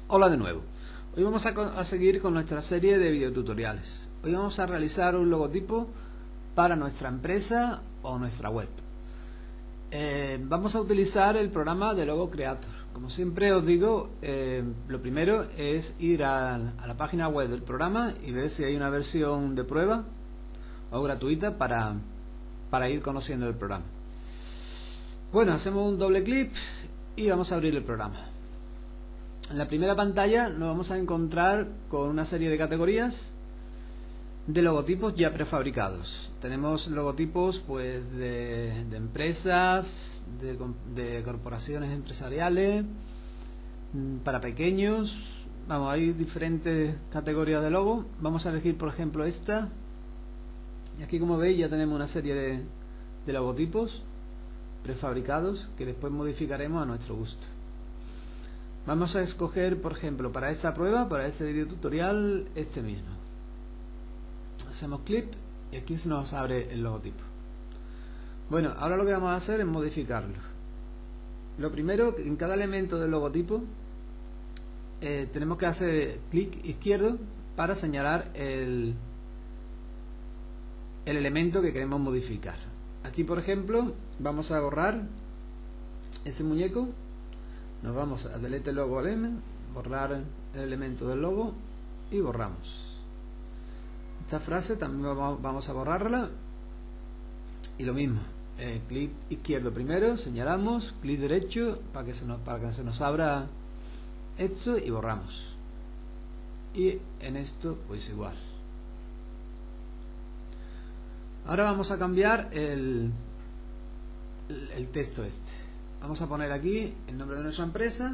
Hola de nuevo. Hoy vamos a seguir con nuestra serie de videotutoriales. Hoy vamos a realizar un logotipo para nuestra empresa o nuestra web. Vamos a utilizar el programa de Logo Creator. Como siempre os digo, lo primero es ir a la página web del programa y ver si hay una versión de prueba o gratuita para ir conociendo el programa. Bueno, hacemos un doble clic y vamos a abrir el programa. En la primera pantalla nos vamos a encontrar con una serie de categorías de logotipos ya prefabricados. Tenemos logotipos pues de empresas, de corporaciones empresariales, para pequeños. Vamos, hay diferentes categorías de logo. Vamos a elegir por ejemplo esta. Y aquí, como veis, ya tenemos una serie de logotipos prefabricados que después modificaremos a nuestro gusto. Vamos a escoger, por ejemplo, para esta prueba, para este video tutorial, este mismo. Hacemos clic y aquí se nos abre el logotipo. Bueno, ahora lo que vamos a hacer es modificarlo. Lo primero, en cada elemento del logotipo tenemos que hacer clic izquierdo para señalar el elemento que queremos modificar. Aquí, por ejemplo, vamos a borrar ese muñeco. Nos vamos a Delete Logo Element, borrar el elemento del logo y borramos. Esta frase también vamos a borrarla y lo mismo, clic izquierdo primero, señalamos, clic derecho para que se nos abra esto y borramos. Y en esto pues igual. Ahora vamos a cambiar el texto este. Vamos a poner aquí el nombre de nuestra empresa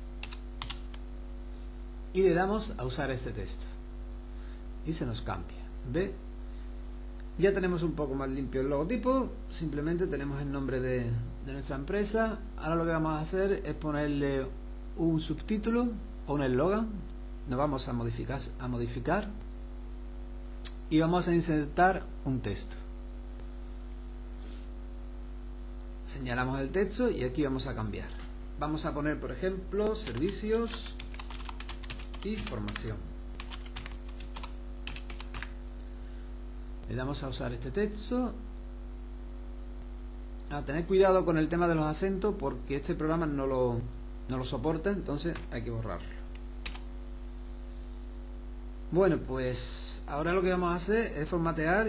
y le damos a usar este texto y se nos cambia. ¿Ve? Ya tenemos un poco más limpio el logotipo. Simplemente tenemos el nombre de nuestra empresa. Ahora lo que vamos a hacer es ponerle un subtítulo o un eslogan. Nos vamos a modificar y vamos a insertar un texto. Señalamos el texto y aquí vamos a cambiar. Vamos a poner, por ejemplo, servicios y formación. Le damos a usar este texto. A tener cuidado con el tema de los acentos porque este programa no lo soporta, entonces hay que borrarlo. Bueno, pues ahora lo que vamos a hacer es formatear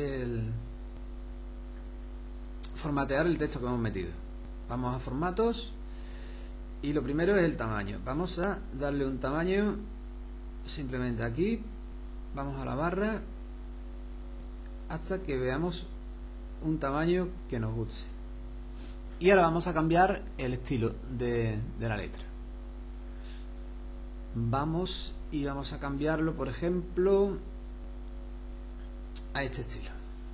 el texto que hemos metido. Vamos a formatos y lo primero es el tamaño. Vamos a darle un tamaño simplemente aquí. Vamos a la barra hasta que veamos un tamaño que nos guste. Y ahora vamos a cambiar el estilo de la letra. Vamos a cambiarlo, por ejemplo, a este estilo.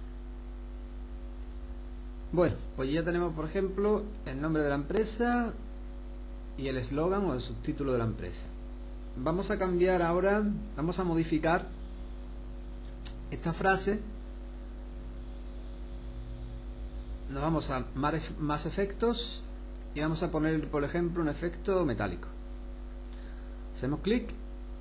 Bueno, pues ya tenemos, por ejemplo, el nombre de la empresa y el eslogan o el subtítulo de la empresa. Vamos a cambiar ahora, vamos a modificar esta frase. Nos vamos a más efectos y vamos a poner, por ejemplo, un efecto metálico. Hacemos clic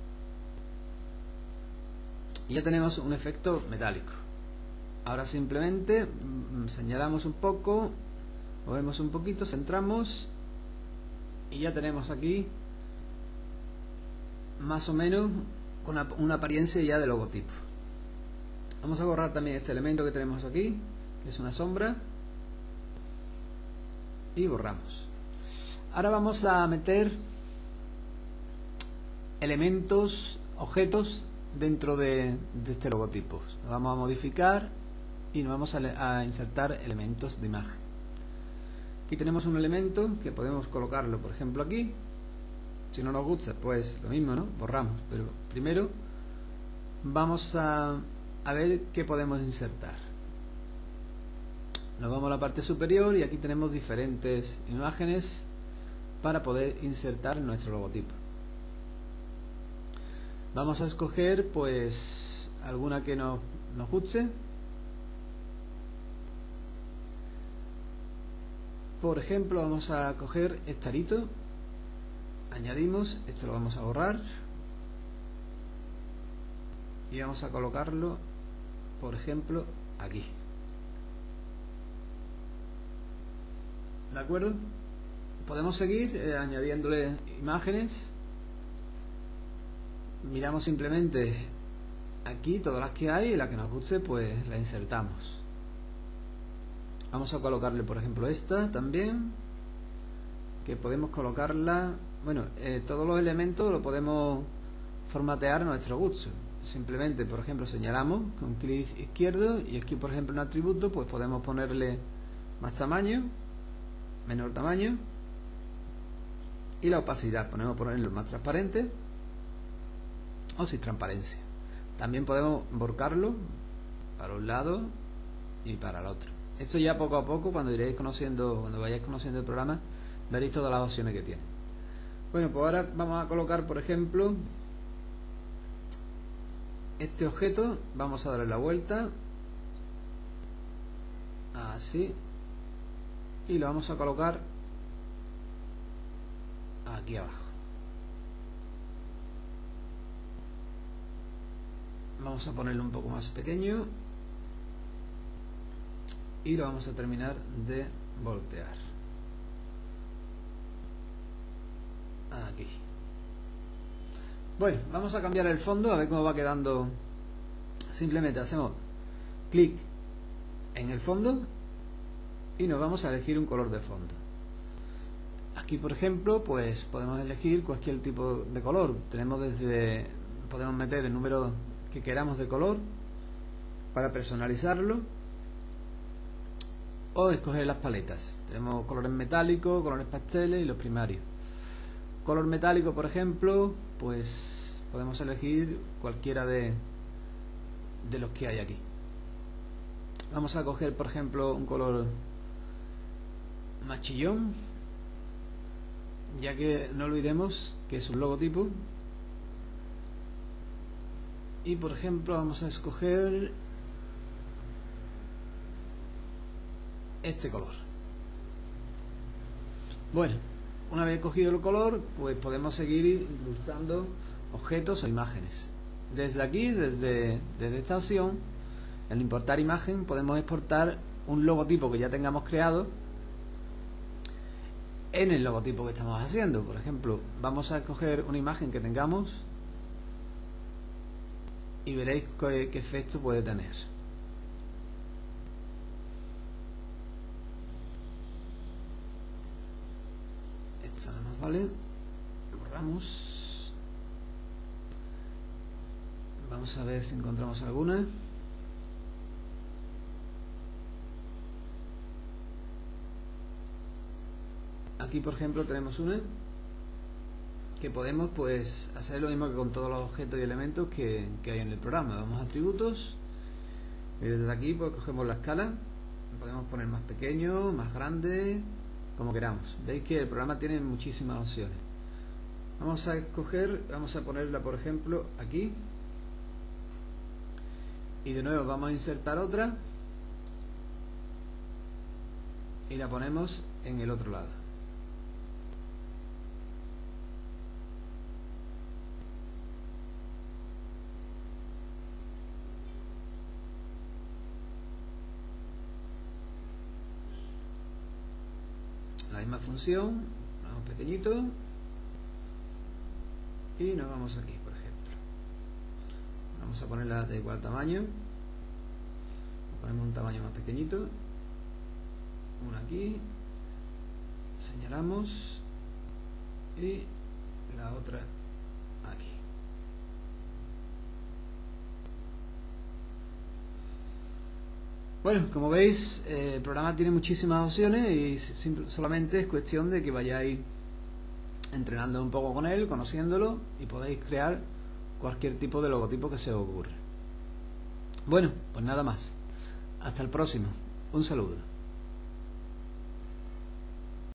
y ya tenemos un efecto metálico. Ahora simplemente señalamos un poco, movemos un poquito, centramos y ya tenemos aquí más o menos con una apariencia ya de logotipo. Vamos a borrar también este elemento que tenemos aquí, que es una sombra, y borramos. Ahora vamos a meter elementos, objetos dentro de este logotipo. Lo vamos a modificar y nos vamos a insertar elementos de imagen. Aquí tenemos un elemento que podemos colocarlo, por ejemplo, aquí. Si no nos gusta, pues lo mismo, ¿no? Borramos. Pero primero vamos a ver qué podemos insertar. Nos vamos a la parte superior y aquí tenemos diferentes imágenes para poder insertar nuestro logotipo. Vamos a escoger pues alguna que nos guste. Por ejemplo, vamos a coger esta arito añadimos, esto lo vamos a borrar y vamos a colocarlo, por ejemplo, aquí. ¿De acuerdo? Podemos seguir añadiéndole imágenes. Miramos simplemente aquí todas las que hay y la que nos guste pues la insertamos. Vamos a colocarle, por ejemplo, esta también, que podemos colocarla. Bueno, todos los elementos lo podemos formatear a nuestro gusto. Simplemente, por ejemplo, señalamos con clic izquierdo y aquí, por ejemplo, en atributo, pues podemos ponerle más tamaño, menor tamaño, y la opacidad podemos ponerlo más transparente o sin transparencia. También podemos borcarlo para un lado y para el otro. Esto ya poco a poco, cuando vayáis conociendo el programa, veréis todas las opciones que tiene. Bueno, pues ahora vamos a colocar, por ejemplo, este objeto. Vamos a darle la vuelta así y lo vamos a colocar aquí abajo. Vamos a ponerlo un poco más pequeño y lo vamos a terminar de voltear aquí. Bueno, vamos a cambiar el fondo a ver cómo va quedando. Simplemente hacemos clic en el fondo y nos vamos a elegir un color de fondo. Aquí, por ejemplo, pues podemos elegir cualquier tipo de color. Podemos meter el número que queramos de color para personalizarlo o escoger las paletas. Tenemos colores metálicos, colores pasteles y los primarios. Color metálico, por ejemplo, pues podemos elegir cualquiera de los que hay aquí. Vamos a coger, por ejemplo, un color más chillón, ya que no olvidemos que es un logotipo. Y, por ejemplo, vamos a escoger este color. Bueno, una vez cogido el color, pues podemos seguir incrustando objetos o imágenes. Desde aquí, desde esta opción, en importar imagen, podemos exportar un logotipo que ya tengamos creado en el logotipo que estamos haciendo. Por ejemplo, vamos a escoger una imagen que tengamos y veréis qué efecto puede tener. Esta no nos vale, borramos. Vamos a ver si encontramos alguna. Aquí, por ejemplo, tenemos una que podemos pues hacer lo mismo que con todos los objetos y elementos que hay en el programa. Vamos a atributos y desde aquí pues cogemos la escala, podemos poner más pequeño, más grande, como queramos. Veis que el programa tiene muchísimas opciones. Vamos a escoger, vamos a ponerla, por ejemplo, aquí y de nuevo vamos a insertar otra y la ponemos en el otro lado. La misma función, vamos pequeñito y nos vamos aquí, por ejemplo. Vamos a ponerla de igual tamaño, ponemos un tamaño más pequeñito, una aquí, señalamos y la otra aquí. Bueno, como veis, el programa tiene muchísimas opciones y solamente es cuestión de que vayáis entrenando un poco con él, conociéndolo, y podéis crear cualquier tipo de logotipo que se os ocurra. Bueno, pues nada más. Hasta el próximo. Un saludo.